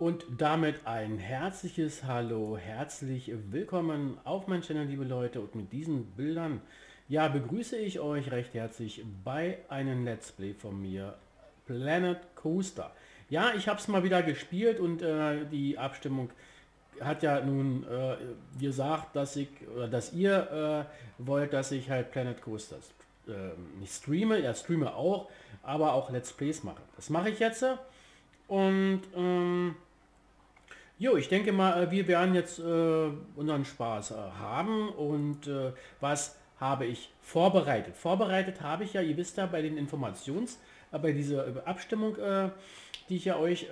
Und damit ein herzliches Hallo, herzlich willkommen auf meinem Channel, liebe Leute. Und mit diesen Bildern, ja, begrüße ich euch recht herzlich bei einem Let's Play von mir, Planet Coaster. Ja, ich habe es mal wieder gespielt und die Abstimmung hat ja nun gesagt, dass ich oder dass ihr wollt, dass ich halt Planet Coasters nicht streame, ja streame auch, aber auch Let's Plays mache. Das mache ich jetzt und jo, ich denke mal, wir werden jetzt unseren Spaß haben und was habe ich vorbereitet? Vorbereitet habe ich ja, ihr wisst ja, bei den bei dieser Abstimmung, die ich ja euch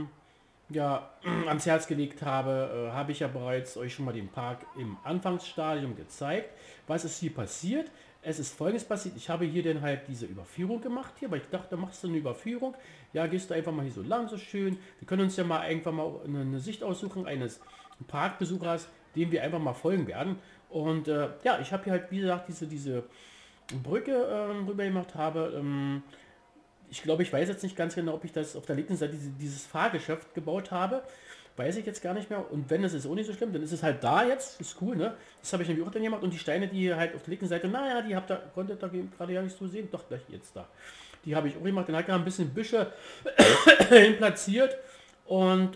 ja, ans Herz gelegt habe, habe ich ja bereits euch schon mal den Park im Anfangsstadium gezeigt. Was ist hier passiert? Es ist Folgendes passiert. Ich habe hier dann halt diese Überführung gemacht hier, weil ich dachte, machst du eine Überführung? Ja, gehst du einfach mal hier so lang, so schön. Wir können uns ja mal einfach mal eine Sicht aussuchen eines Parkbesuchers, dem wir einfach mal folgen werden. Und ja, ich habe hier halt, wie gesagt, diese Brücke rüber gemacht habe. Ich glaube, ich weiß jetzt nicht ganz genau, ob ich das auf der linken Seite dieses Fahrgeschäft gebaut habe. Weiß ich jetzt gar nicht mehr. Und wenn, es ist auch nicht so schlimm, dann ist es halt da jetzt. Ist cool, ne? Das habe ich nämlich auch dann gemacht. Und die Steine, die halt auf der linken Seite, naja, die habt ihr, konntet ihr gerade ja nicht so sehen. Doch, gleich jetzt da. Die habe ich auch gemacht. Dann hat er ein bisschen Büsche hin platziert. Und,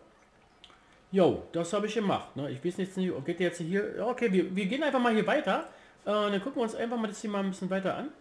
jo, das habe ich gemacht. Ne? Ich weiß jetzt nicht, geht jetzt hier. Ja, okay, wir gehen einfach mal hier weiter. Dann gucken wir uns einfach mal das hier mal ein bisschen weiter an.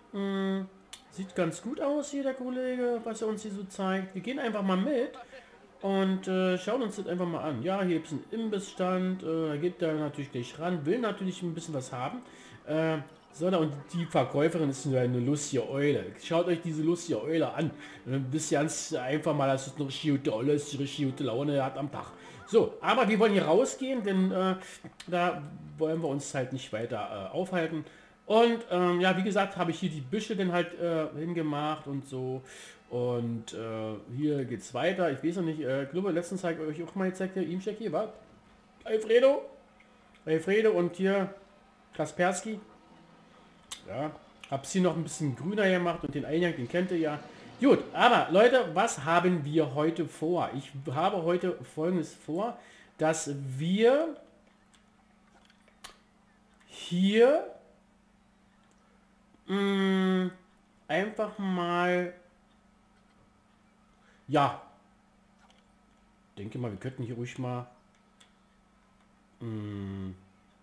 Sieht ganz gut aus hier, der Kollege, was er uns hier so zeigt. Wir gehen einfach mal mit und schauen uns das einfach mal an. Ja, hier gibt es einen Imbissstand, geht da natürlich gleich ran, will natürlich ein bisschen was haben. So, und die Verkäuferin ist nur eine lustige Eule. Schaut euch diese lustige Eule an. Dann wisst ihr ganz einfach mal, dass es eine richtig gute Laune hat am Tag. So, aber wir wollen hier rausgehen, denn da wollen wir uns halt nicht weiter aufhalten. Und ja, wie gesagt, habe ich hier die Büsche dann halt hingemacht und so. Und hier geht's weiter. Ich weiß noch nicht, ich glaube, letztens habe ich euch auch mal gezeigt, hier, ihm check hier, was? Alfredo. Alfredo und hier Kaspersky. Ja, hab's hier noch ein bisschen grüner gemacht und den Eingang, den kennt ihr ja. Gut, aber Leute, was haben wir heute vor? Ich habe heute Folgendes vor, dass wir hier einfach mal, ja, denke mal, wir könnten hier ruhig mal ein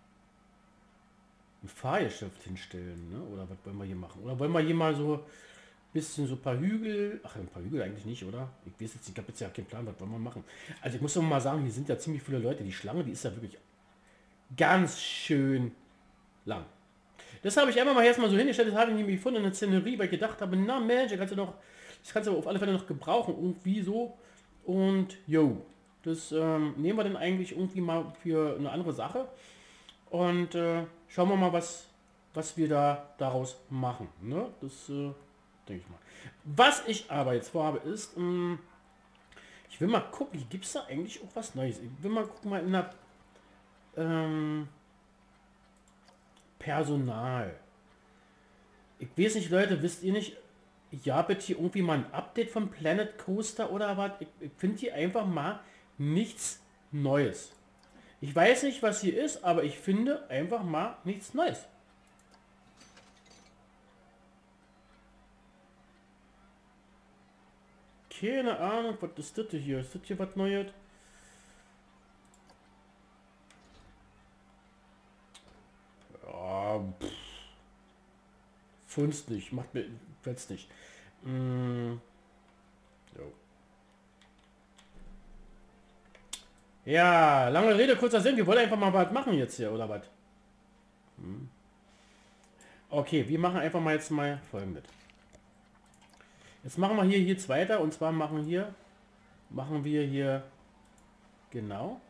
Fahrgeschäft hinstellen, ne? Oder was wollen wir hier machen? Oder wollen wir hier mal so ein bisschen so ein paar Hügel, ach, ein paar Hügel eigentlich nicht, oder? Ich weiß jetzt, ich habe jetzt ja keinen Plan, was wollen wir machen. Also ich muss doch mal sagen, hier sind ja ziemlich viele Leute. Die Schlange, die ist ja wirklich ganz schön lang. Das habe ich einfach mal erstmal so hingestellt, das habe ich nämlich gefunden in der Szenerie, weil ich gedacht habe, na Mensch, das kannst du auf alle Fälle noch gebrauchen, irgendwie so. Und jo, das nehmen wir dann eigentlich irgendwie mal für eine andere Sache. Und schauen wir mal, was wir daraus machen. Ne? Das denke ich mal. Was ich aber jetzt vorhabe ist, ich will mal gucken, gibt es da eigentlich auch was Neues? Ich will mal gucken, mal in der Personal. Ich weiß nicht, Leute, wisst ihr nicht, ja, bitte hier irgendwie mal ein Update von Planet Coaster oder was? Ich finde hier einfach mal nichts Neues. Ich weiß nicht, was hier ist, aber ich finde einfach mal nichts Neues. Keine Ahnung, was ist das hier? Ist das hier was Neues? Ja, Funst nicht, macht mir jetzt nicht. Jo. Ja, lange Rede, kurzer Sinn. Wir wollen einfach mal was machen jetzt hier, oder was? Okay, wir machen einfach mal jetzt mal Folgendes. Jetzt machen wir hier jetzt weiter und zwar machen wir hier genau.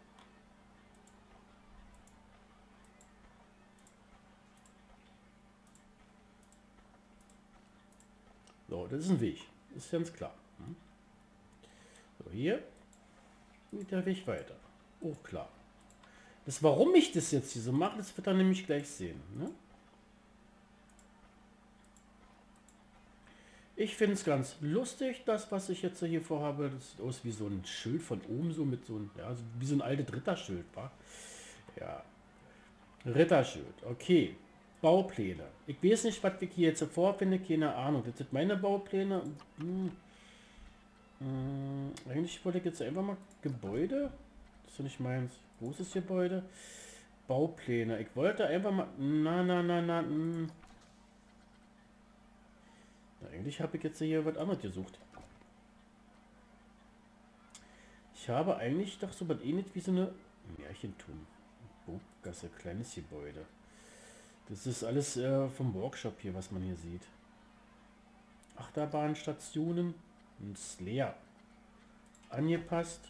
So, das ist ein Weg. Ist ganz klar. So, hier geht der Weg weiter. Oh, klar. Das, warum ich das jetzt hier so mache, das wird er nämlich gleich sehen. Ne? Ich finde es ganz lustig, das, was ich jetzt hier vorhabe. Das sieht aus wie so ein Schild von oben, so mit so ein, ja, so wie so ein altes Ritterschild, war. Ja, Ritterschild, okay. Baupläne. Ich weiß nicht, was ich hier jetzt vorfinde, keine Ahnung. Das sind meine Baupläne. Eigentlich wollte ich jetzt einfach mal Gebäude. Das ist ja nicht meins. Großes Gebäude. Baupläne. Ich wollte einfach mal... Eigentlich habe ich jetzt hier was anderes gesucht. Ich habe eigentlich doch so was ähnlich wie so eine Märchenturm. Burggasse, kleines Gebäude. Das ist alles vom Workshop hier, was man hier sieht. Achterbahnstationen. Und ist leer. Angepasst.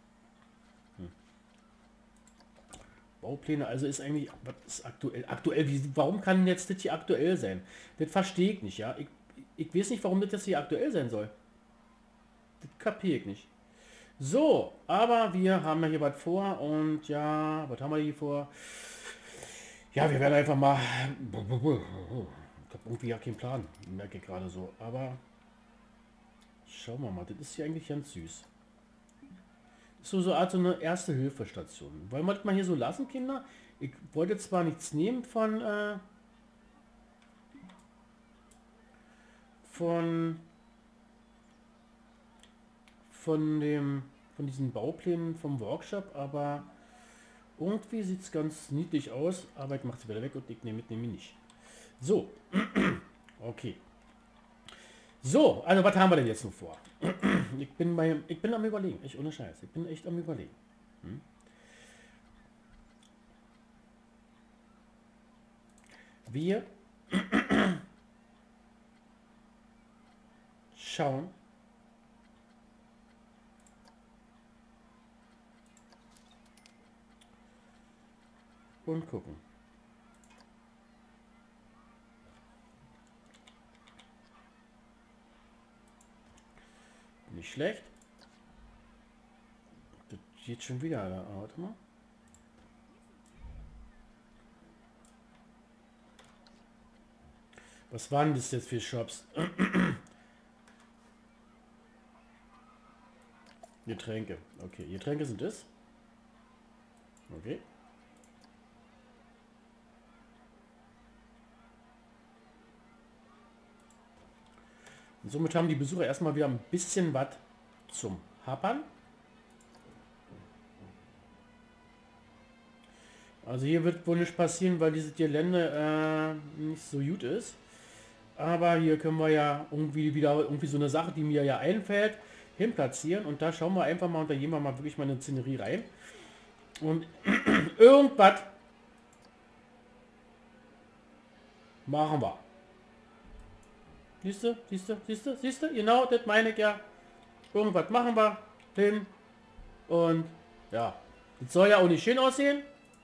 Baupläne, also ist eigentlich, was ist aktuell? Aktuell, warum kann jetzt das hier aktuell sein? Das verstehe ich nicht, ja. Ich weiß nicht, warum das hier aktuell sein soll. Das kapiere ich nicht. So, aber wir haben ja hier was vor und ja, was haben wir hier vor? Ja, wir werden einfach mal... Ich habe irgendwie ja keinen Plan, merke ich gerade so, aber... Schauen wir mal, das ist hier eigentlich ganz süß. So Art so eine Erste-Hilfe-Station. Wollen wir das mal hier so lassen, Kinder? Ich wollte zwar nichts nehmen von diesen Bauplänen vom Workshop, aber irgendwie sieht es ganz niedlich aus, aber ich mache es wieder weg und ich nehme ihn nicht. So, okay. So, also was haben wir denn jetzt noch vor? Ich bin am Überlegen, echt ohne Scheiß. Ich bin echt am Überlegen. Wir schauen und gucken. Nicht schlecht. Das geht schon wieder. Warte mal. Was waren das jetzt für Shops? Getränke. Okay, Getränke sind es. Okay. Und somit haben die Besucher erstmal wieder ein bisschen was zum Happern. Also hier wird wohl nicht passieren, weil dieses Gelände nicht so gut ist. Aber hier können wir ja irgendwie so eine Sache, die mir ja einfällt, hinplatzieren. Und da schauen wir einfach mal und da gehen wir mal wirklich mal eine Szenerie rein. Und irgendwas machen wir. Siehst du? Genau, das meine ich ja. Irgendwas machen wir hin. Und ja, das soll ja auch nicht schön aussehen.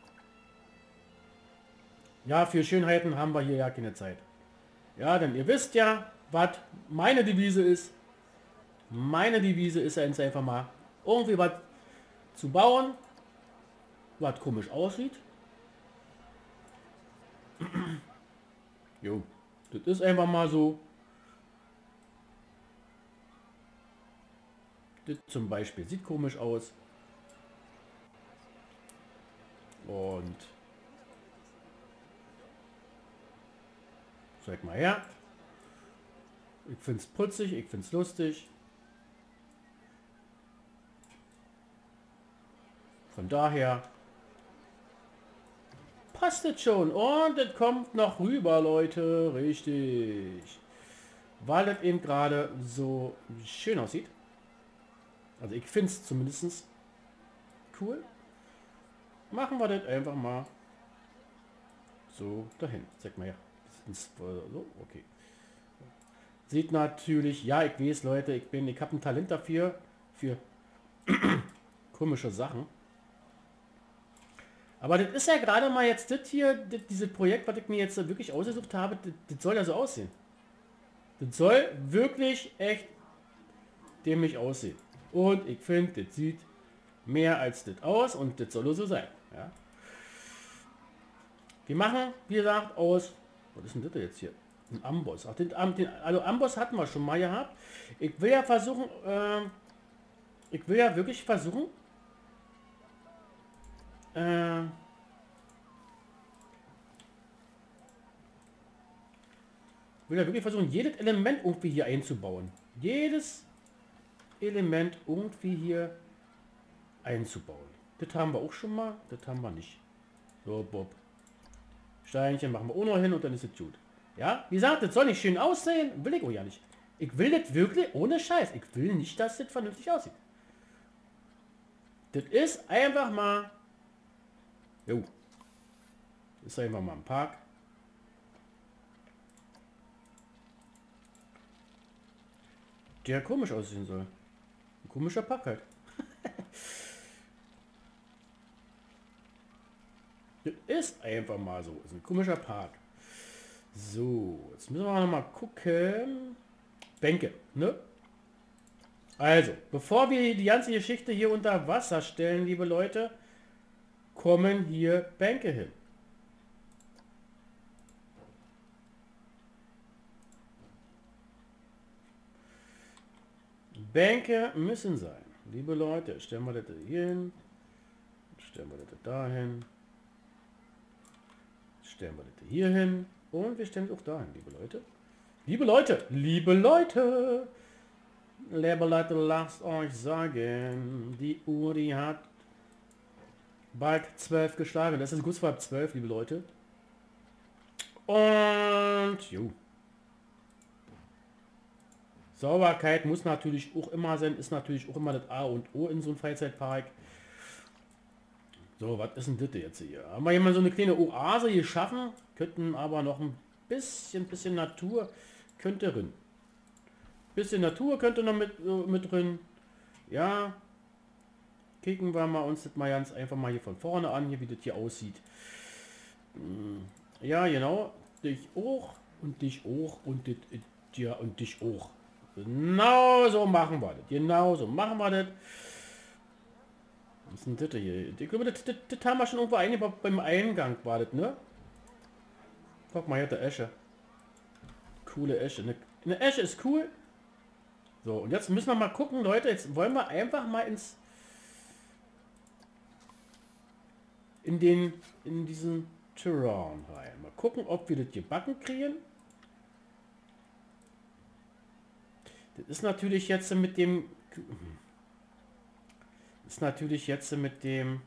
Ja, für Schönheiten haben wir hier ja keine Zeit. Ja, denn ihr wisst ja, was meine Devise ist. Meine Devise ist einfach mal irgendwie was zu bauen, was komisch aussieht. Jo, das ist einfach mal so. Das zum Beispiel sieht komisch aus. Und zeig mal her. Ich finde es putzig, ich finde es lustig. Von daher passt es schon. Und es kommt noch rüber, Leute. Richtig. Weil es eben gerade so schön aussieht. Also ich finde es zumindest cool. Machen wir das einfach mal so dahin. Zeig mal her. So, okay. Sieht natürlich, ja, ich weiß, Leute, ich habe ein Talent dafür, für komische Sachen. Aber das ist ja gerade mal jetzt das hier, dieses Projekt, was ich mir jetzt wirklich ausgesucht habe, das soll ja so aussehen. Das soll wirklich echt dämlich aussehen. Und ich finde, das sieht mehr als das aus und das soll so sein. Ja. Wir machen, wie gesagt, aus... Was ist denn das jetzt hier? Ein Amboss. Ach, also Amboss hatten wir schon mal gehabt. Ich will ja versuchen, ich will ja wirklich versuchen, will ja wirklich versuchen, jedes Element irgendwie hier einzubauen. Jedes Element irgendwie hier einzubauen. Das haben wir auch schon mal, das haben wir nicht. So, Bob. Steinchen machen wir auch noch hin und dann ist es gut. Ja, wie gesagt, das soll nicht schön aussehen. Will ich auch ja nicht. Ich will das wirklich ohne Scheiß. Ich will nicht, dass das vernünftig aussieht. Das ist einfach mal... Jo. Das ist einfach mal ein Park. Der komisch aussehen soll. Ein komischer Park halt. Das ist einfach mal so. Das ist ein komischer Park. So, jetzt müssen wir noch mal gucken. Bänke, ne? Also, bevor wir die ganze Geschichte hier unter Wasser stellen, liebe Leute, kommen hier Bänke hin. Bänke müssen sein. Liebe Leute, stellen wir das hier hin. Stellen wir das dahin. Stellen wir das hier hin. Und wir stellen es auch dahin, liebe Leute. Liebe Leute, liebe Leute. Liebe Leute, lasst euch sagen, die Uhr, die hat bald 12 geschlagen. Das ist kurz vor 12, liebe Leute. Und jo. Sauberkeit muss natürlich auch immer sein, ist natürlich auch immer das A und O in so einem Freizeitpark. So, was ist denn das jetzt hier? Haben wir hier mal so eine kleine Oase geschaffen, könnten aber noch ein bisschen Natur könnte drin. Bisschen Natur könnte noch mit drin. Ja. Kicken wir mal uns das mal ganz einfach mal hier von vorne an, hier wie das hier aussieht. Ja, genau. Dich auch und dich auch und dir und dich auch. Genau so machen wir das. Genau so machen wir das. Was ist denn das hier? Ich glaube, das haben wir schon irgendwo eingebaut beim Eingang war das, ne? Guck mal, hier der Esche. Coole Esche. Eine Esche ist cool. So, und jetzt müssen wir mal gucken, Leute. Jetzt wollen wir einfach mal in diesen Terrain rein. Mal gucken, ob wir das gebacken kriegen. Das ist natürlich jetzt mit dem... Ist natürlich jetzt mit dem...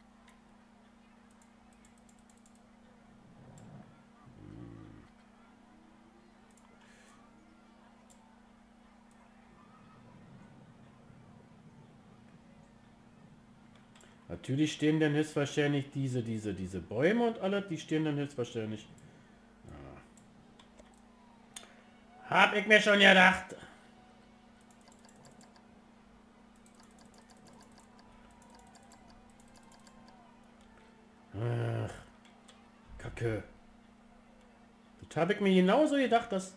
Natürlich stehen dann höchstwahrscheinlich diese Bäume und alle, die stehen dann höchstwahrscheinlich. Ja. Hab ich mir schon gedacht. Ach, Kacke. Das habe ich mir genauso gedacht, dass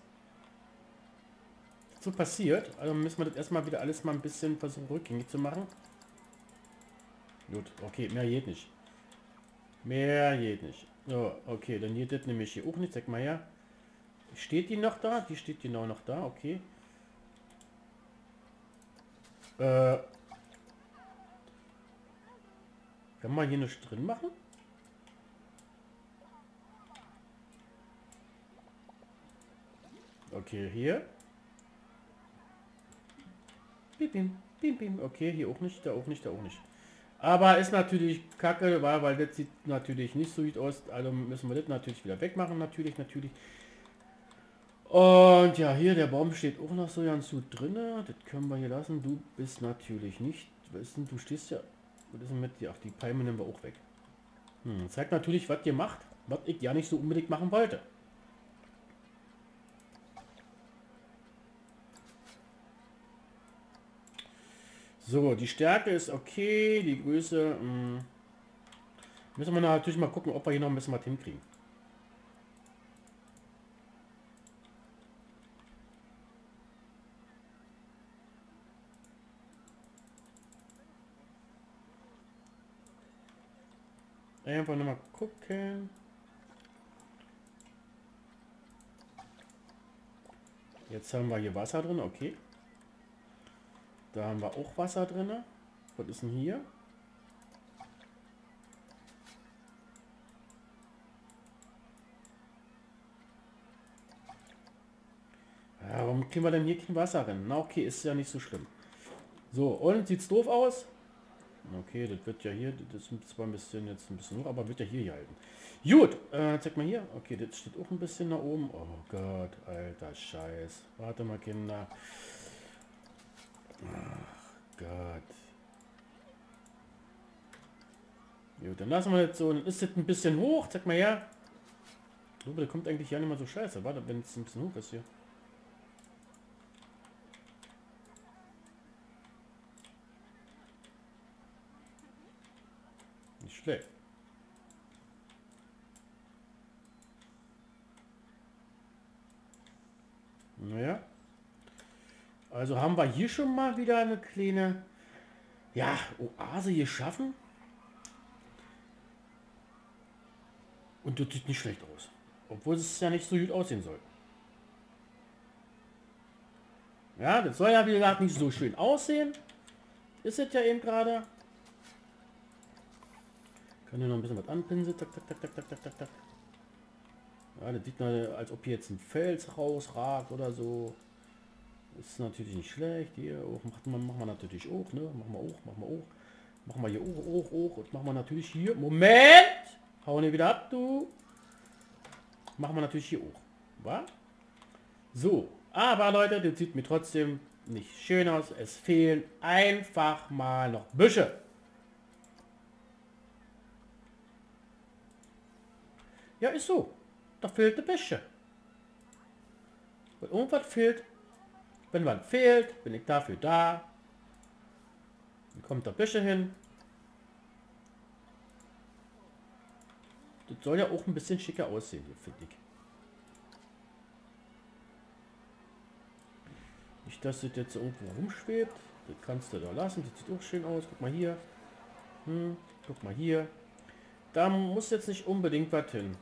so passiert. Also müssen wir das erstmal wieder alles mal ein bisschen versuchen rückgängig zu machen. Gut, okay, mehr geht nicht. Mehr geht nicht. So, okay, dann geht das nämlich hier auch nicht. Sag mal her. Steht die noch da? Die steht genau noch da, okay. Kann man hier nichts drin machen? Okay, hier. Bim, bim, bim, bim. Okay, hier auch nicht, da auch nicht, da auch nicht. Aber ist natürlich kacke, weil das sieht natürlich nicht so gut aus. Also müssen wir das natürlich wieder wegmachen, natürlich. Und ja, hier der Baum steht auch noch so ganz gut drin. Das können wir hier lassen. Du bist natürlich nicht. Weißt du, du stehst ja. Was ist denn mit dir? Ach, die Palme nehmen wir auch weg. Zeigt natürlich, was ihr macht, was ich ja nicht so unbedingt machen wollte. So, die Stärke ist okay, die Größe müssen wir natürlich mal gucken, ob wir hier noch ein bisschen was hinkriegen. Einfach noch mal gucken. Jetzt haben wir hier Wasser drin, okay. Da haben wir auch Wasser drin. Was ist denn hier? Ja, warum kriegen wir denn hier kein Wasser rein? Na okay, ist ja nicht so schlimm. So, und sieht's doof aus? Okay, das wird ja hier, das ist zwar ein bisschen jetzt ein bisschen hoch, aber wird ja hier halten. Gut, zeig mal hier. Okay, das steht auch ein bisschen nach oben. Oh Gott, alter Scheiß. Warte mal, Kinder. Ach Gott. Gut, dann lassen wir das so. Dann ist das ein bisschen hoch. Zeig mal her. Ich glaube, der kommt eigentlich ja nicht mal so scheiße. Warte, wenn es ein bisschen hoch ist hier. Nicht schlecht. Naja. Also haben wir hier schon mal wieder eine kleine, ja, Oase geschaffen. Und das sieht nicht schlecht aus. Obwohl es ja nicht so gut aussehen soll. Ja, das soll ja wie gesagt nicht so schön aussehen. Ist es ja eben gerade. Kann hier noch ein bisschen was anpinseln. Tak, tak, tak, tak, tak, tak, tak, tak. Ja, das sieht man, als ob hier jetzt ein Fels rausragt oder so. Ist natürlich nicht schlecht. Hier auch, machen wir natürlich auch, ne? Machen wir auch, machen wir auch. Machen wir hier auch. Und machen wir natürlich hier. Moment! Hauen wir wieder ab, du. Machen wir natürlich hier auch. Wa? So. Aber Leute, das sieht mir trotzdem nicht schön aus. Es fehlen einfach mal noch Büsche. Ja, ist so. Da fehlt eine Büsche. Wenn irgendwas fehlt, wenn was fehlt, bin ich dafür da. Dann kommt der Büsche hin. Das soll ja auch ein bisschen schicker aussehen hier, finde ich. Nicht, dass das jetzt irgendwo rumschwebt. Das kannst du da lassen. Das sieht auch schön aus. Guck mal hier. Guck mal hier. Da muss jetzt nicht unbedingt was hin.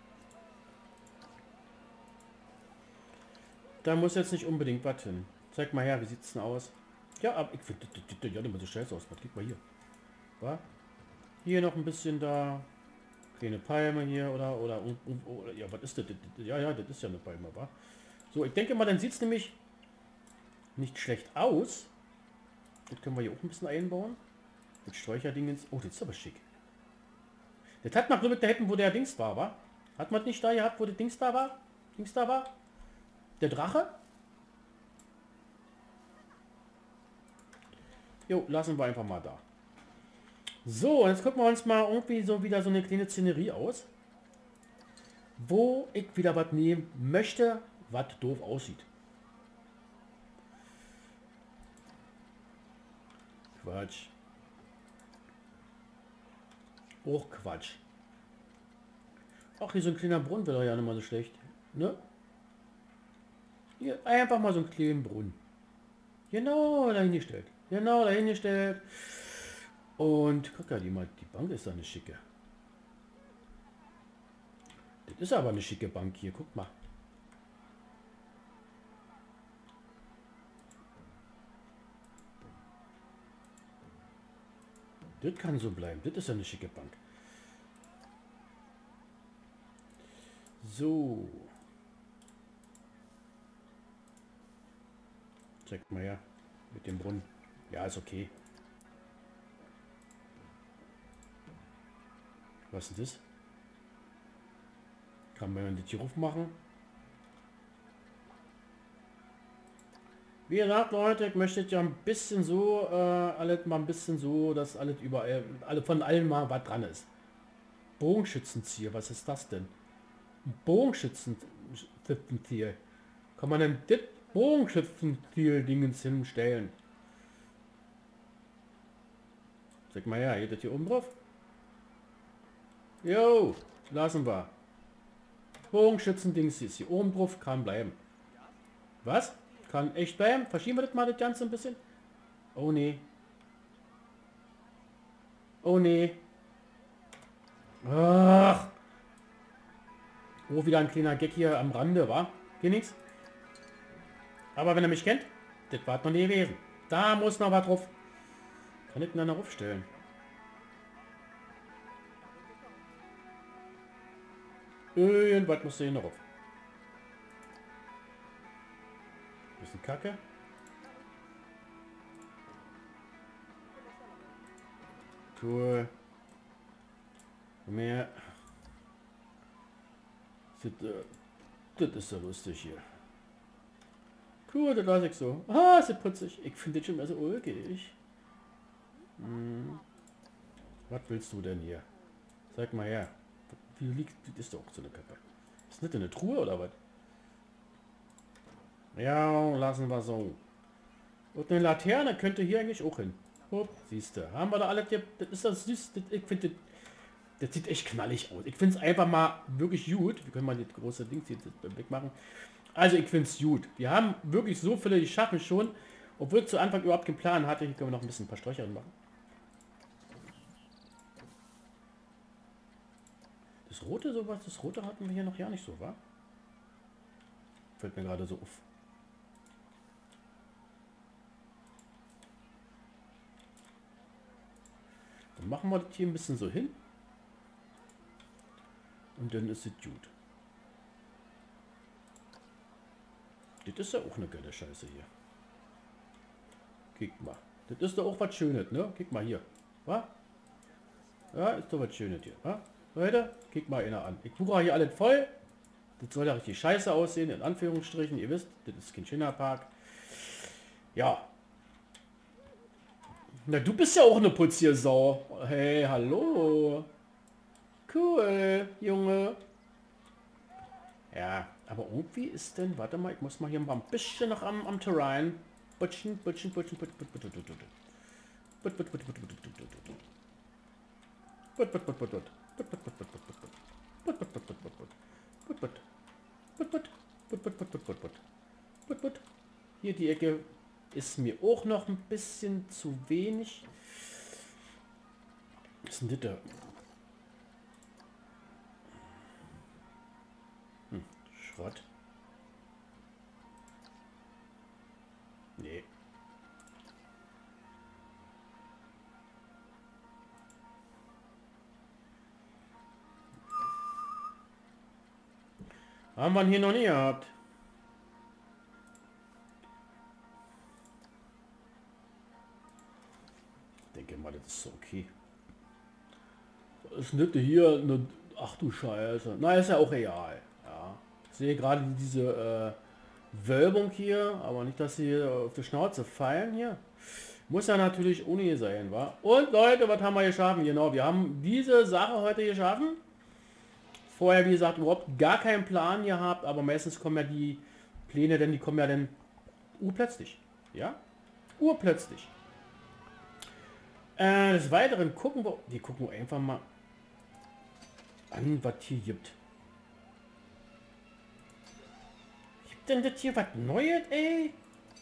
Da muss jetzt nicht unbedingt was hin. Zeig mal her, wie sieht es denn aus? Ja, aber ich finde, das sieht ja nicht mehr so scheiße aus. Was geht mal hier? War? Hier noch ein bisschen da. Kleine Palme hier oder ja, was ist das? Ja, das ist ja eine Palme, war. So, ich denke mal, dann sieht es nämlich nicht schlecht aus. Das können wir hier auch ein bisschen einbauen. Mit Sträucherdingens. Oh, das ist aber schick. Das hat man so mit da hinten, wo der Dings war? Hat man nicht da gehabt, wo der Dings da war? Der Drache? Jo, lassen wir einfach mal da. So, jetzt gucken wir uns mal irgendwie so wieder so eine kleine Szenerie aus. Wo ich wieder was nehmen möchte, was doof aussieht. Quatsch. Oh, Quatsch. Ach, hier so ein kleiner Brunnen wäre ja nicht mal so schlecht. Ne? Hier, einfach mal so einen kleinen Brunnen. Genau dahingestellt. Genau dahingestellt. Und guck ja, die Bank ist da eine schicke. Das ist aber eine schicke Bank hier. Guck mal. Das kann so bleiben. Das ist ja eine schicke Bank. So. Zeig mal her. Mit dem Brunnen. Ja, ist okay. Was ist das? Kann man das hier aufmachen? Wie gesagt, Leute, ich möchte ja ein bisschen so, alles mal ein bisschen so, dass alles überall, von allen mal was dran ist. Bogenschützenziel, was ist das denn? Ein Bogenschützenziel. Kann man denn das Bogenschützenziel-Dingens hinstellen? Sag mal ja, geht das hier oben drauf? Jo, lassen wir. Bogenschützen-Dings ist hier oben drauf, kann bleiben. Was? Kann echt bleiben? Verschieben wir das mal das Ganze ein bisschen? Oh nee. Oh nee. Ach. Oh, wieder ein kleiner Gag hier am Rande, wa? Hier nichts? Aber wenn er mich kennt, das war noch nie gewesen. Da muss noch was drauf. Kann ich denn da noch aufstellen? Irgendwas muss hier noch auf. Bisschen Kacke. Cool. Mehr. Das ist so lustig hier. Cool, das lasse ich so. Ah, ist ja putzig. Ich finde das schon mal so ulkig. Hm. Was willst du denn hier? Sag mal her. Wie liegt, das ist doch auch so eine Kacke. Ist nicht eine Truhe oder was? Ja, lassen wir so. Und eine Laterne könnte hier eigentlich auch hin. Hopp, siehst du. Haben wir da alle hier. Das ist das süß. Ich finde das sieht echt knallig aus. Ich finde es einfach mal wirklich gut. Wir können mal das große Ding hier wegmachen. Also ich finde es gut. Wir haben wirklich so viele, die schaffen schon. Obwohl ich zu Anfang überhaupt keinen Plan hatte. Hier können wir noch ein paar Sträucher machen. Das Rote sowas, das Rote hatten wir hier noch ja nicht so, wa? Fällt mir gerade so auf. Dann machen wir das hier ein bisschen so hin. Und dann ist es gut. Das ist ja auch eine geile Scheiße hier. Guck mal. Das ist doch auch was Schönes, ne? Guck mal hier. Was? Ja, ist doch was Schönes hier. Was? Leute, guck mal einer an. Ich buche hier alles voll. Das soll ja richtig scheiße aussehen, in Anführungsstrichen. Ihr wisst, das ist kein schöner Park. Ja. Na, du bist ja auch eine Putziersau. Hey, hallo. Cool, Junge. Ja, aber irgendwie ist denn, warte mal, ich muss mal hier mal ein bisschen noch am Terrain. Butschen. Hier die Ecke ist mir auch noch ein bisschen zu wenig. Was ist denn das da? Schrott. Nee. Haben wir hier noch nie gehabt. Ich denke mal, das ist so okay. Das nette hier, ne, ach du Scheiße. Na, ist ja auch real. Ja. Ich sehe gerade diese Wölbung hier, aber nicht, dass sie auf die Schnauze fallen hier. Muss ja natürlich ohne sein, wa? Und Leute, was haben wir geschaffen? Genau, wir haben diese Sache heute geschaffen. Vorher, wie gesagt, überhaupt gar keinen Plan gehabt, aber meistens kommen ja die Pläne, denn die kommen ja dann urplötzlich. Ja? Urplötzlich. Des Weiteren gucken wir gucken einfach mal an, was hier gibt. Gibt denn das hier was Neues, ey?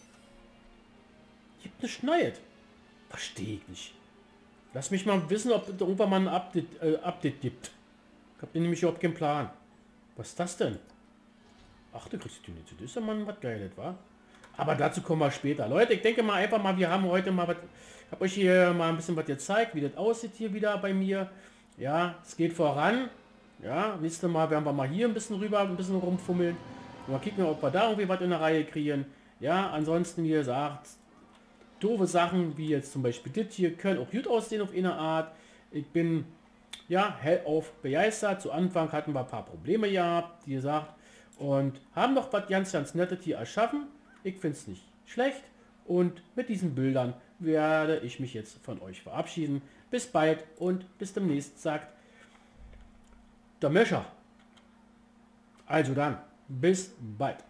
Gibt nichts Neues. Verstehe ich nicht. Lass mich mal wissen, ob es irgendwann mal ein Update gibt. Ich habe nämlich überhaupt keinen Plan. Was ist das denn? Ach, du kriegst die nicht. Das ist ja mal was Geiles, wa? Aber dazu kommen wir später. Leute, ich denke mal einfach mal, wir haben heute mal was... Ich habe euch hier mal ein bisschen was gezeigt, wie das aussieht hier wieder bei mir. Ja, es geht voran. Ja, nächstes Mal werden wir mal hier ein bisschen rüber, ein bisschen rumfummeln. Und mal gucken, ob wir da irgendwie was in der Reihe kriegen. Ja, ansonsten, wie gesagt, doofe Sachen, wie jetzt zum Beispiel das hier, können auch gut aussehen auf eine Art. Ich bin, ja, hellauf begeistert. Zu Anfang hatten wir ein paar Probleme gehabt, wie gesagt. Und haben noch was ganz Nettes hier erschaffen. Ich finde es nicht schlecht. Und mit diesen Bildern werde ich mich jetzt von euch verabschieden. Bis bald und bis demnächst, sagt der Mischer. Also dann, bis bald.